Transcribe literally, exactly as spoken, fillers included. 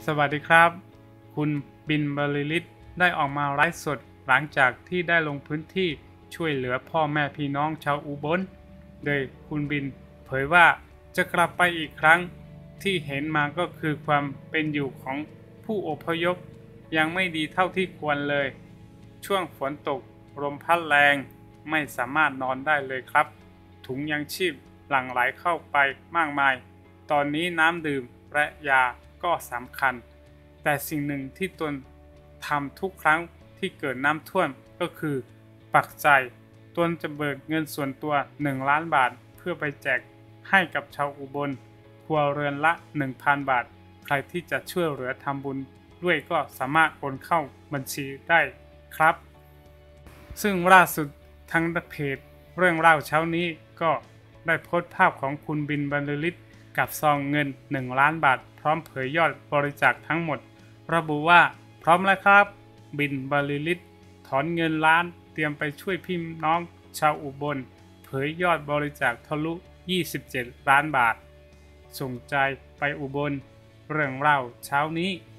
สวัสดีครับคุณบินบรรลือฤทธิ์ได้ออกมาไลฟ์สดหลังจากที่ได้ลงพื้นที่ช่วยเหลือพ่อแม่พี่น้องชาวอุบลโดยคุณบินเผยว่าจะกลับไปอีกครั้งที่เห็นมาก็คือความเป็นอยู่ของผู้อพยพยังไม่ดีเท่าที่ควรเลยช่วงฝนตกลมพัดแรงไม่สามารถนอนได้เลยครับถุงยังชีพหลั่งไหลเข้าไปมากมายตอนนี้น้ำดื่มและยาก็สำคัญแต่สิ่งหนึ่งที่ตนทำทุกครั้งที่เกิดน้ำท่วมก็คือปักใจตนจะเบิกเงินส่วนตัวหนึ่งล้านบาทเพื่อไปแจกให้กับชาวอุบลครัวเรือนละ หนึ่งพัน บาทใครที่จะช่วยเหลือทำบุญด้วยก็สามารถโอนเข้าบัญชีได้ครับซึ่งล่าสุดทางเพจเรื่องเล่าเช้านี้ก็ได้โพสต์ภาพของคุณบินบรรลือฤทธิ์กับซองเงินหนึ่งล้านบาทพร้อมเผยยอดบริจาคทั้งหมดระบุว่าพร้อมแล้วครับบินบรรลือฤทธิ์ถอนเงินล้านเตรียมไปช่วยพี่น้องชาวอุบลเผยยอดบริจาคทะลุยี่สิบเจ็ดล้านบาทส่งใจไปอุบลเรื่องเล่าเช้านี้